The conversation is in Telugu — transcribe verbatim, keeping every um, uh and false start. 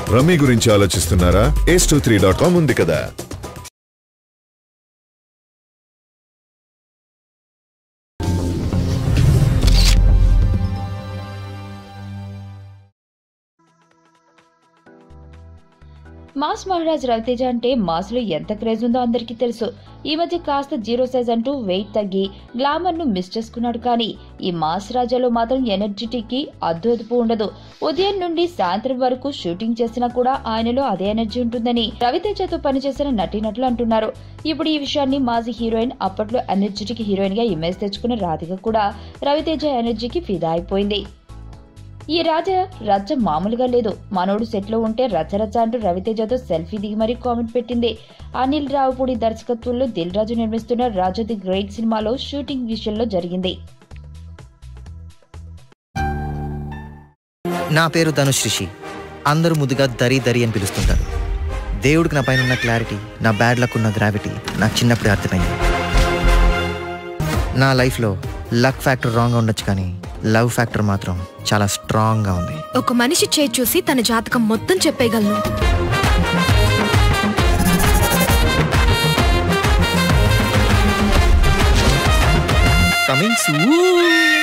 రమ్మీ గురించి ఆలోచిస్తున్నారా? Ace two three dot com ఉంది కదా. మాస్ మహారాజ్ రవితేజ అంటే మాస్ లో ఎంత క్రేజ్ ఉందో అందరికీ తెలుసు. ఈ మధ్య కాస్త జీరో సైజ్ అంటూ వెయిట్ తగ్గి గ్లామర్ ను మిస్ చేసుకున్నాడు. కానీ ఈ మాస్ రాజాలో మాత్రం ఎనర్జీకి అద్దు అదుపు ఉండదు. ఉదయం నుండి సాయంత్రం వరకు షూటింగ్ చేసినా కూడా ఆయనలో అదే ఎనర్జీ ఉంటుందని రవితేజతో పనిచేసిన నటీనటులు అంటున్నారు. ఇప్పుడు ఈ విషయాన్ని మాజీ హీరోయిన్, అప్పట్లో ఎనర్జెటిక్ హీరోయిన్ గా ఇమేజ్ తెచ్చుకున్న రాధిక కూడా రవితేజ ఎనర్జీకి ఫిదా అయిపోయింది. ఈ రాజా రచ్చ మామూలుగా లేదు. మనోడు సెట్ లో ఉంటే రచ్చ రచ్చ అంటూ రవితేజతో సెల్ఫీ దిగి మరీ కామెంట్ పెట్టింది. అనిల్ రావుపూడి దర్శకత్వంలో దిల్ రాజు నిర్మిస్తున్న రాజా ది గ్రేట్ సినిమాలో షూటింగ్ విషయంలో జరిగింది. నా పేరు ధనుష్ రిషి. అందరూ ముద్దుగా దరి దరి అని పిలుస్తుంటారు. దేవుడికి నా పైన ఉన్న క్లారిటీ, నా బ్యాడ్ లక్ ఉన్న గ్రావిటీ నాకు చిన్నప్పుడే అర్థమైంది. నా లైఫ్లో లక్ ఫ్యాక్టర్ రాంగ్గా ఉండొచ్చు, కానీ లవ్ ఫ్యాక్టర్ మాత్రం చాలా స్ట్రాంగ్ గా ఉంది. ఒక మనిషి చేయి చూసి తన జాతకం మొత్తం చెప్పేయగలను. Coming soon.